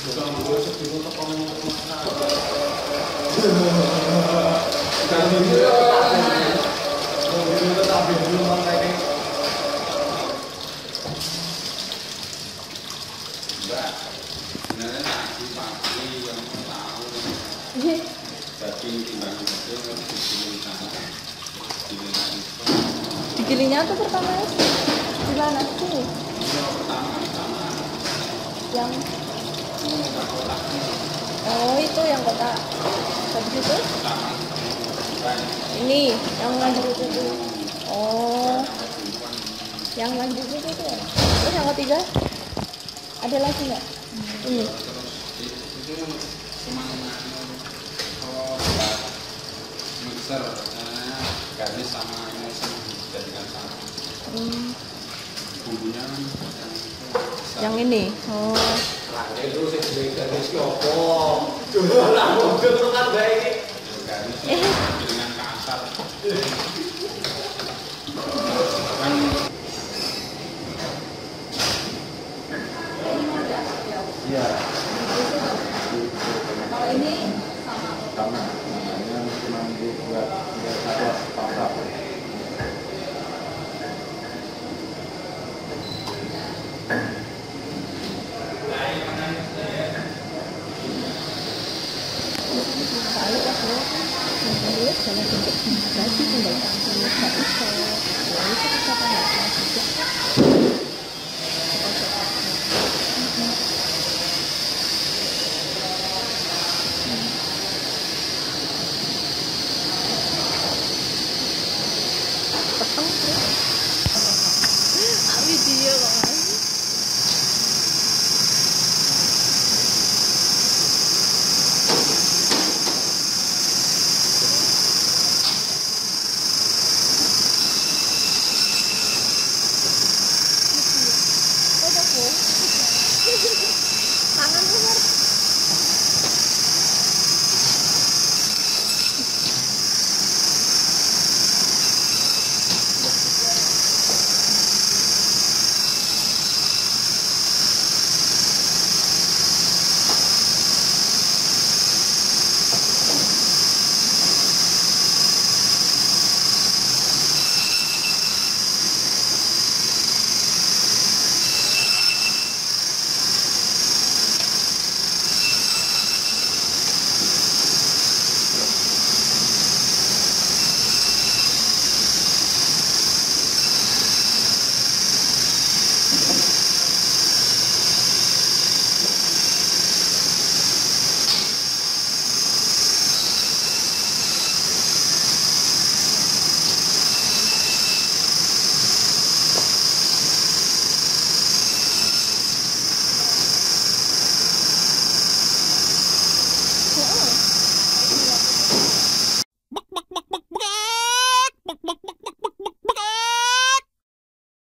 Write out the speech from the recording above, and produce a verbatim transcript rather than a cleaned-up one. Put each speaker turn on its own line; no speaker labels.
Digilingnya tuh pertama di mana sih? Yang oh itu yang kotak. Habis itu ini yang lanjut itu. Oh, yang lanjut itu tuh. Terus yang ketiga ada lagi nggak? Ini.
Mixer, garis sama ini dijadikan sama.
Hmm.
Bumbunya
Yang ini. Oh.
Nah, itu sih garis opo. Dulu lah mobil kan bae iki.
garis
Eh.
dengan kasar. Kan
Iya.
Kalau ini
Sama namanya cuma dibuat biar satu pasar.
Kalau aku, kalau jalan untuk gaji tinggal